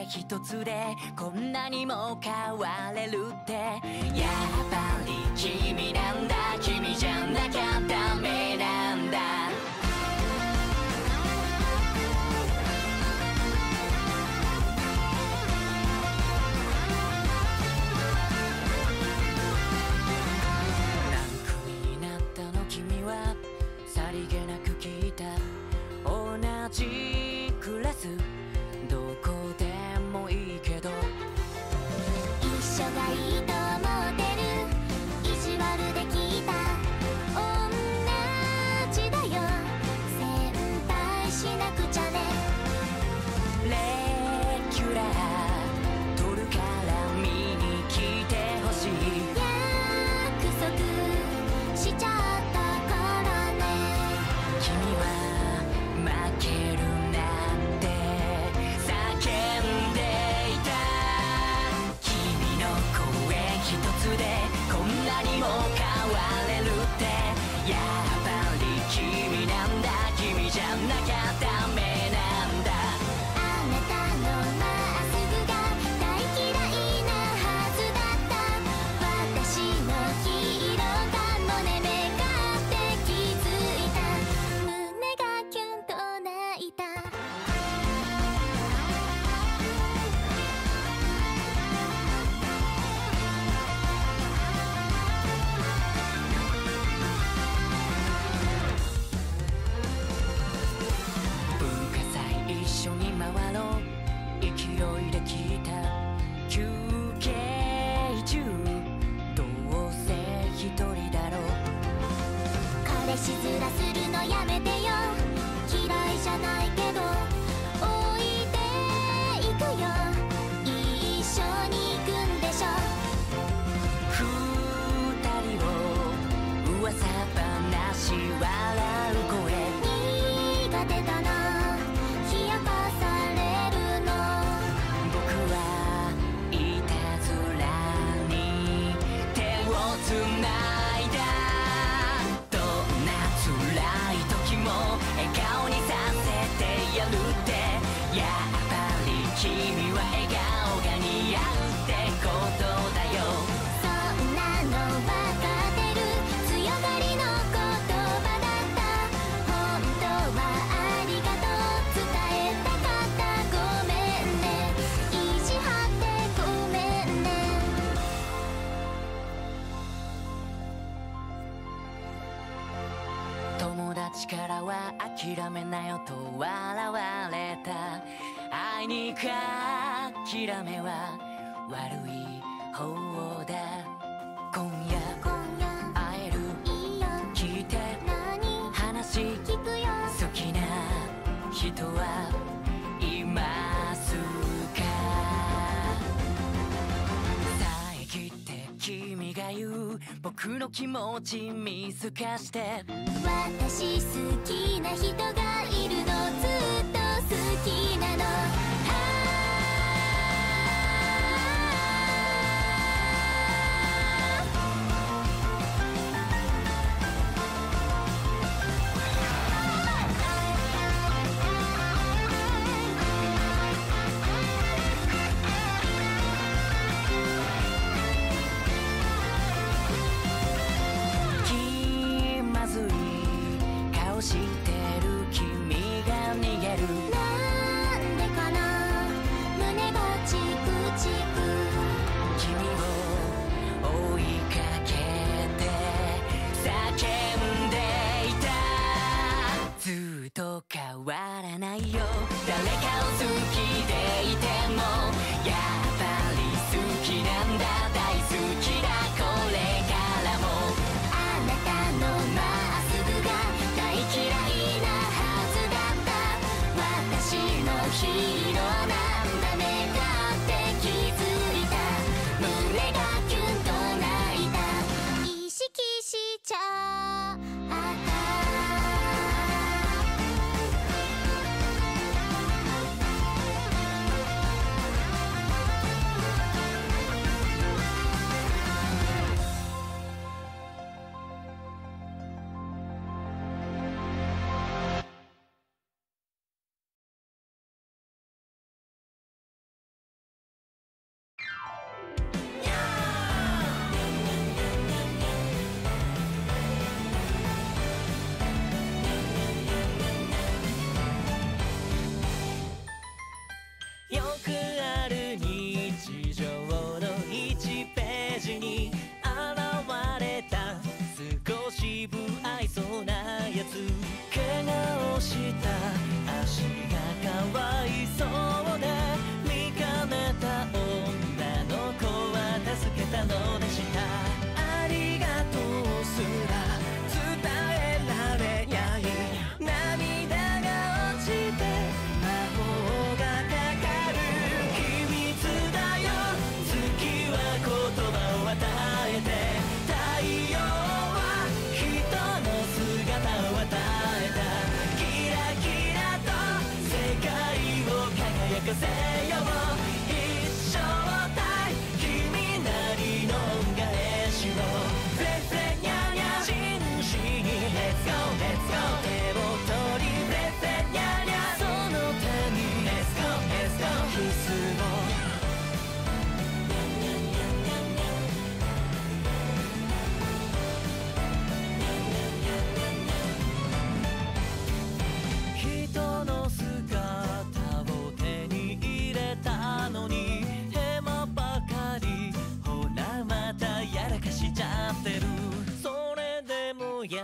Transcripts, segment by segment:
一つでこんなにも変われるって、やっぱり君なんだ、君じゃなきゃダメなんだ。さりげなく聞いた、同じクラスどこでもいいけど、 一緒がいいと思ってる、意地悪で聞いた、同じだよ、先輩しなくちゃね。 レギュラー取るから見に来てほしい、 約束しちゃったからね。 君は負けるなって叫んでいた、君の声一つでこんなにも変われるって、やっぱり君なんだ、君じゃなきゃダメなんだ。 あなたのまっすぐが大嫌いなはずだった、私のヒーローが胸目がって気づいた、胸がキュンと泣いた。 文化祭一緒に回ろう、勢いで聞いた、休憩中どうせ一人だろう、 彼氏面するのやめてよ、嫌いじゃないけど置いていくよ、一緒に行くんでしょ。 二人を噂話笑う声、 苦手だな、冷やかされるの。 僕はいたずらに手をつないだ、どんな辛い時も笑顔にさせてやるって、やっぱり君は笑顔が似合うってことだよ。 そんなの分かってる、強がりの言葉だった、本当はありがとう伝えたかった、ごめんね、意地張ってごめんね。 友達からは諦めなよと笑われた、あいにく諦めは悪い方だ、今夜会える、 いいよ、 聞いて何話聞くよ。 好きな人はいますか、遮って君が言う僕の気持ち見透かして、 私好きな人がいるの、ずっと好きなの。 気まずい顔してる君が逃げる、 な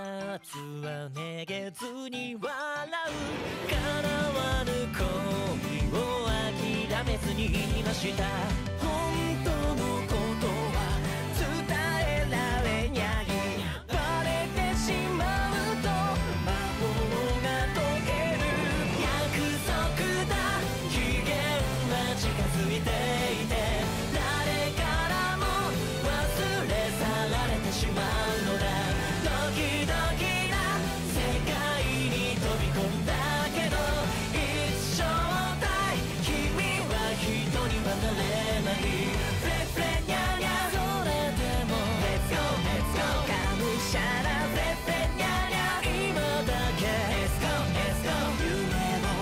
夏はめげずに笑う叶わぬ恋を諦めずにいました本当のことは伝えられにゃいバレてしまうと魔法が解ける約束だ期限は近づいていて誰からも忘れ去られてしまうのだドキドキな世界に飛び込んだけど一生代君は人に離れないフレフレニャニャそれでも Let's go Let's go がむしゃらフレフレニャニャ今だけ Let's go Let's go 夢を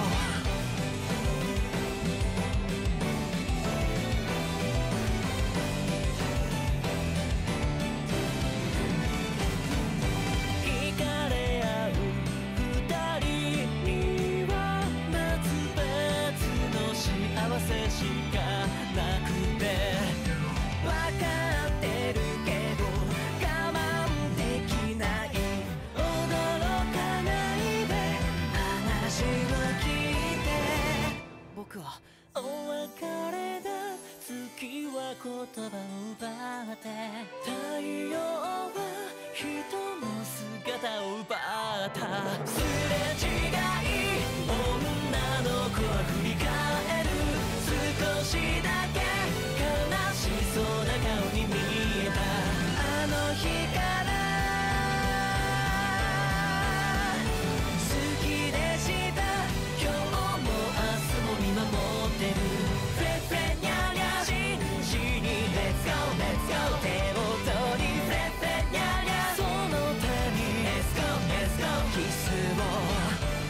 惹かれ合う二人には別々の幸せしかなくて分かってるけど我慢できない驚かないで話を聞いて僕はお別れだ月は言葉を奪って太陽は人の姿を奪ったすれ違い女の子は振り返る少しだけ悲しそうな顔に見えたあの日から好きでした今日も明日も見守ってるフレフレニャニャ真摯に Let's go Let's go 手を取りフレフレニャニャその手に Let's go Let's go キスを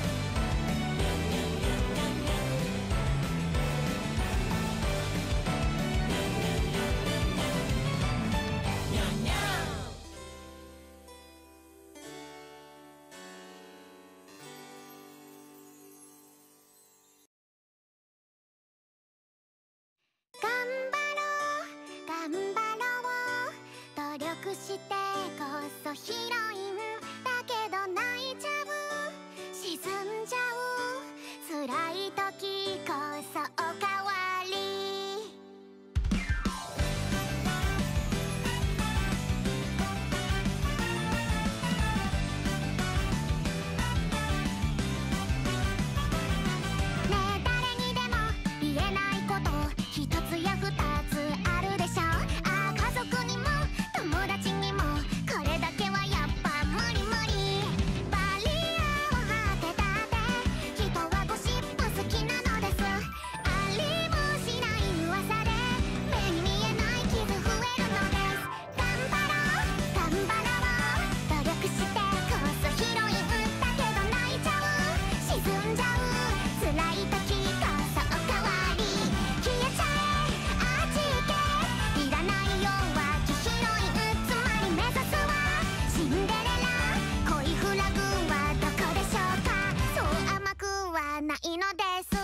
頑張ろう頑張ろう努力してこそヒロインだけど泣いちゃう沈んじゃう辛い時こそおかわりねえ誰にでも言えないこと一つや二つあるでしょああ家族にも友達にもこれだけはやっぱ無理無理バリアを張ってたって人はゴシップ好きなのですありもしない噂で目に見えない傷増えるのです頑張ろう頑張ろう努力してこそヒロインだけど泣いちゃう沈んじゃう辛い時こそおかわり消えちゃえあっち行けいらない弱気ヒロインつまり目指すはシンデレラ恋フラグはどこでしょうかそう甘くはないのです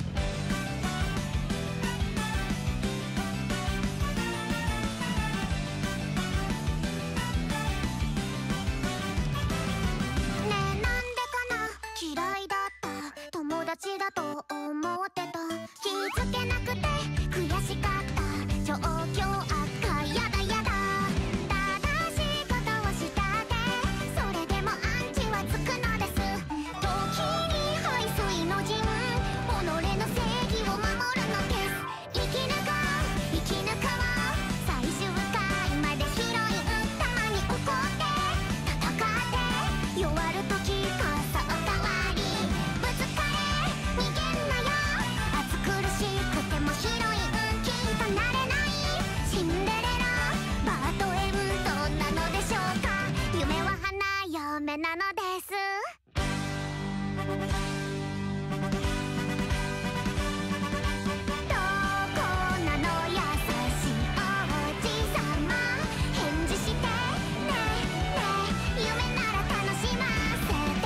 ねえなんでかな嫌いだった友達だと思ってた気づけなくて悔しかった状況悪化やだやだ正しいことをしたってそれでもアンチはつくのです時に背水の陣己の正義を守るのです生き抜こう生き抜こう最終回までヒロインたまに怒って戦って弱る時こそおかわりぶつかれ逃げんなよ暑苦しくてもヒロインきっとなれないシンデレラバードエンドなのでしょうか夢は花嫁なのですどこなの優しいおじさま返事してねえねえ夢なら楽しませて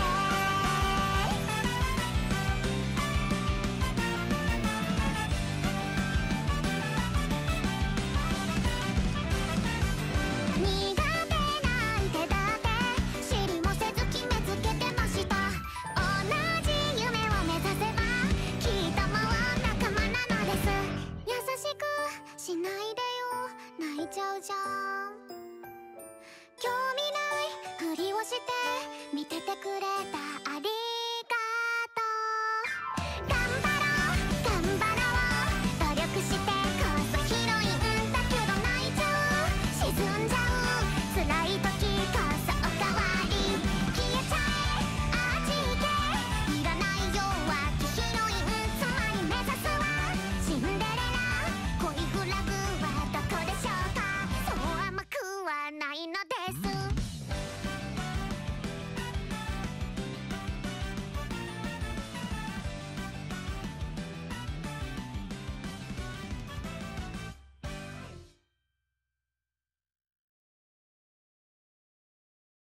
苦手なんてだって知りもせじゃん。興味ないふりをして見ててくれたあり